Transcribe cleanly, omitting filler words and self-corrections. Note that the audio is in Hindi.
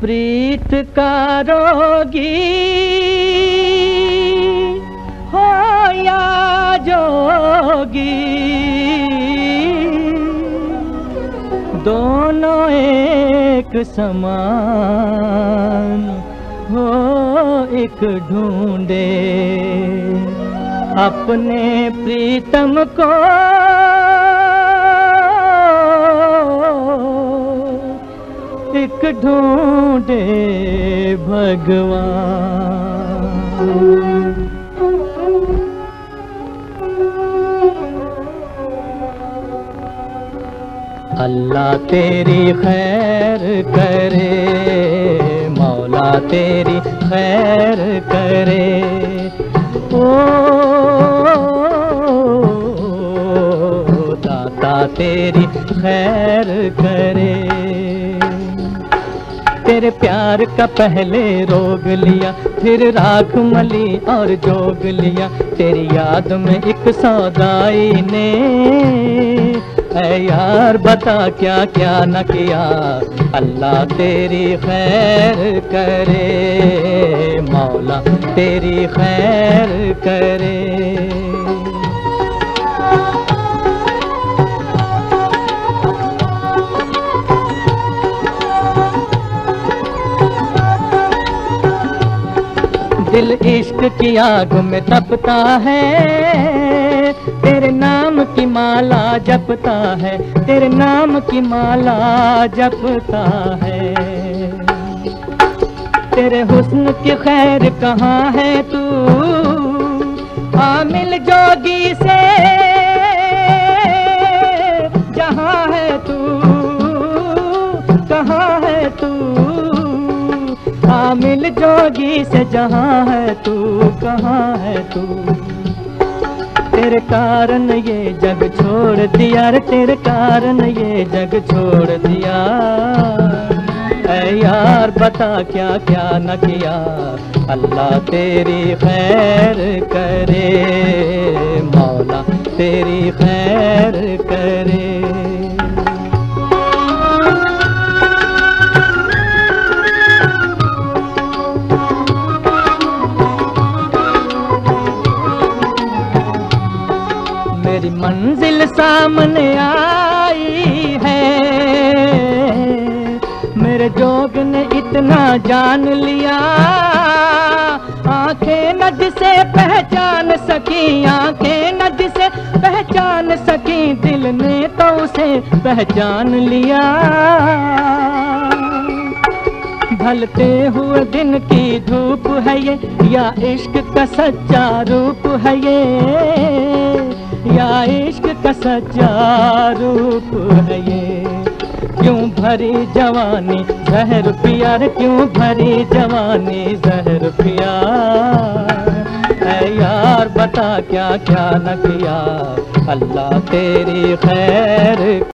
प्रीत का रोगी हो या जोगी, दोनों एक समान हो एक ढूंढे अपने प्रीतम को, एक ढूंढे भगवान। अल्लाह तेरी खैर करे, मौला तेरी खैर करे, ओ दाता तेरी खैर करे। तेरे प्यार का पहले रोग लिया, फिर राख मली और जोग लिया, तेरी याद में एक सौदाई ने ऐ यार बता क्या क्या न किया। अल्लाह तेरी खैर करे, मौला तेरी खैर करे। दिल इश्क की आग में तपता है, तेरे नाम की माला जपता है, तेरे नाम की माला जपता है। तेरे हुस्न की खैर कहाँ है तू, आमिल जोगी से जहाँ है तू, कहाँ है तू, आमिल जोगी से जहाँ है तू, कहाँ है तू। तेरे कारण ये जग छोड़ दिया रे, तेरे कारण ये जग छोड़ दिया। ऐ यार बता क्या क्या न किया। अल्लाह तेरी खैर करे, मौला तेरी खैर करे। मेरी मंजिल सामने आई है, मेरे जोग ने इतना जान लिया। आंखें न जिसे पहचान सकी, आंखें न जिसे पहचान सकी, दिल ने तो उसे पहचान लिया। ढलते हुए दिन की धूप है ये, या इश्क का सच्चा रूप है ये, या इश्क का सच्चा रूप है ये। क्यों भरी जवानी जहर पिया रे, क्यों भरी जवानी जहर पिया। ऐ यार बता क्या क्या न किया। अल्लाह तेरी खैर